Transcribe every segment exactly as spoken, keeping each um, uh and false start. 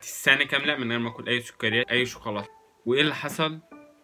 سنة كاملة من غير ما اكل اي سكريات اي شوكولاتة. وايه اللي حصل؟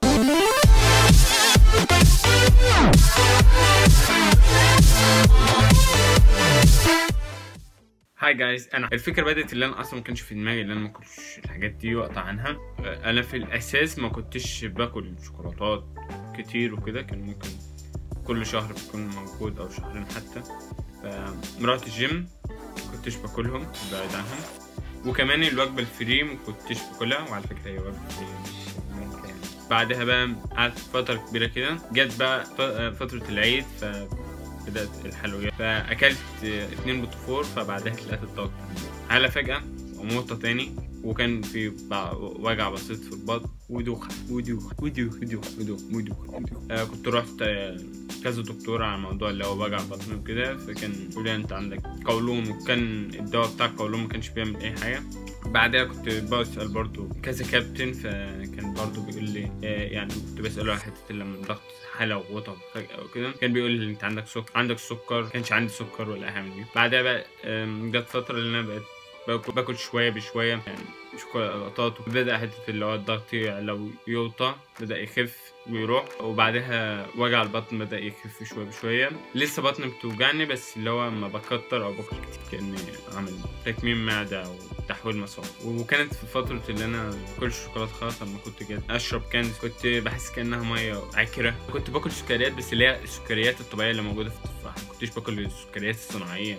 هاي جايز، انا الفكره بدات اللي انا اصلا ما كانش في دماغي اللي انا ما اكلش الحاجات دي واقطع عنها. انا في الاساس ما كنتش باكل شوكولاتات كتير وكده، كان ممكن كل شهر بكون موجود او شهرين حتى. فرحت الجيم ما كنتش باكلهم، بعيد عنهم. وكمان الوجبه الفري ما كنتش باكلها، وعلى فكره هي وجبه فري مش ممكن يعني. بعدها بقى قعدت فتره كبيره كده، جت بقى فتره العيد ف بدأت الحلويات، فأكلت اتنين بوتفور، فبعدها اتلقيت الضغط على فجأة وموتة تاني، وكان في وجع بسيط في البطن ودوخة ودوخة ودوخة ودوخة ودوخة ودوخة. آه كنت رحت آه كذا دكتور على الموضوع اللي هو وجع بطن وكده، فكان بيقول لي انت عندك قولون، وكان الدواء بتاع القولون ما كانش بيعمل اي حاجة. بعدها كنت بسأل برضو كذا كابتن، فكان برضو بيقول لي آه يعني كنت بسأله على حتة لما الضغط حالة وغطى فجأة وكده، كان بيقول لي انت عندك سكر عندك سكر كانش عندي سكر ولا حاجة دي. بعدها بقى جت فترة اللي انا بقيت باكل, باكل شوية بشوية يعني شوكولاتات، وبدأ حتة اللي هو الضغط لو يوطى بدأ يخف ويروح، وبعدها وجع البطن بدأ يخف شوية بشوية. لسه بطني بتوجعني بس اللي هو ما بكتر أو باكل كتير، كأني عامل تكميم معدة أو تحويل مصاب. وكانت في فترة اللي أنا مباكلش شوكولاتة خالص، لما كنت جد أشرب كان كنت بحس كأنها مية عكرة. كنت باكل سكريات بس اللي هي السكريات الطبيعية اللي موجودة في التفاح، ما كنتش باكل السكريات الصناعية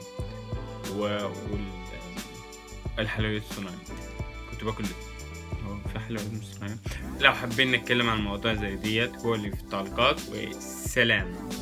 والحلويات الصناعية، كنت باكل هو في حلويات مش صناعية. لو حابين نتكلم عن موضوع زي ديت قولي في التعليقات، وسلام.